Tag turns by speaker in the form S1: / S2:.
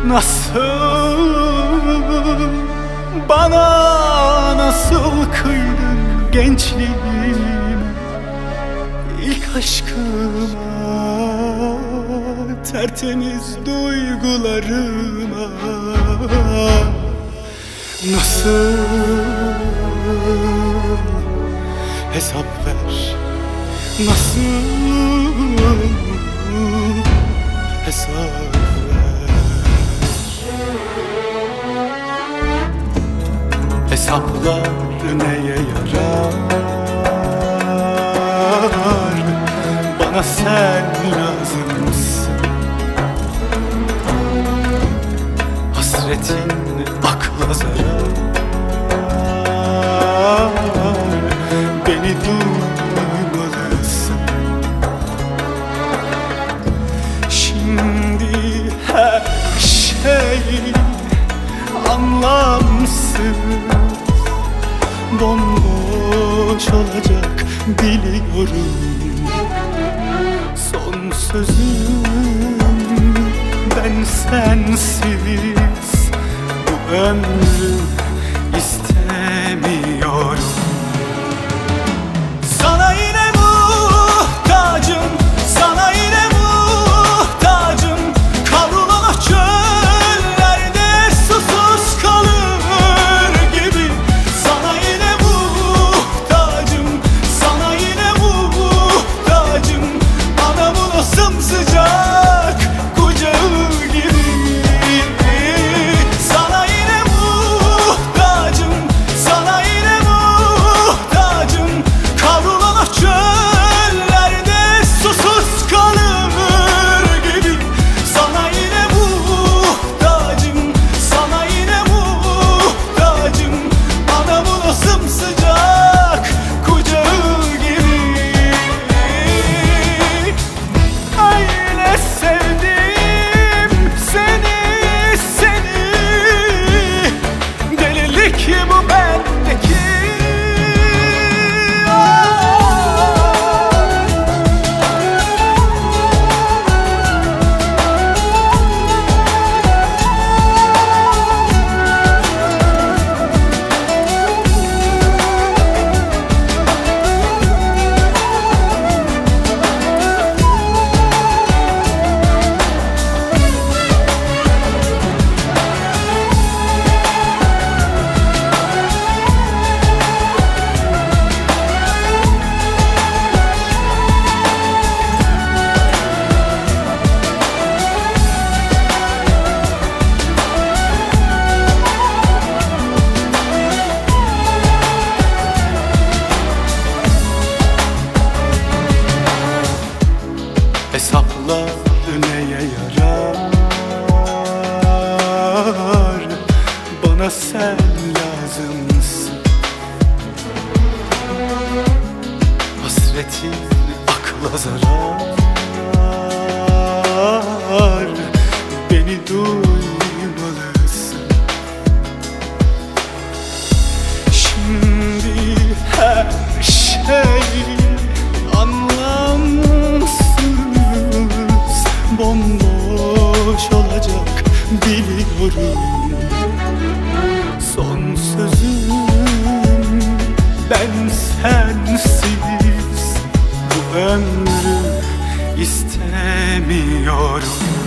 S1: Nasıl, bana nasıl kıydın gençliğime, ilk aşkıma, tertemiz duygularıma. Nasıl, hesap ver. Nasıl, hesap ver. Hesaplar neye yarar? Bana sen lazımsın. Hasretin akla zarar. Beni duymalısın. Şimdi her şey anlamsız, bomboş olacak biliyorum. Son sözüm ben sensiz bu ömrü istemiyorum. Sana yine muhtacım, sana yine muhtacım. Kavrulan çöllerde susuz kalır gibi. Sana yine muhtacım, sana yine muhtacım. Anamın o sımsıcak kucağı gibi. Sana yine muhtacım, sana yine muhtacım. Kavrulan o çöllerde susuz kalır gibi. Sana yine muhtacım, sana yine muhtacım. Anamın o sımsıcak kucağı gibi. Öyle sevdim seni, seni. Delilik bu bendeki. Hesaplar neye yarar? Bana sen lazımsın. Hasretin akla zarar. Beni duymalısın. Şimdi her şey anlamsız, bomboş olacak biliyorum. Son sözüm ben sensiz bu ömrü istemiyorum.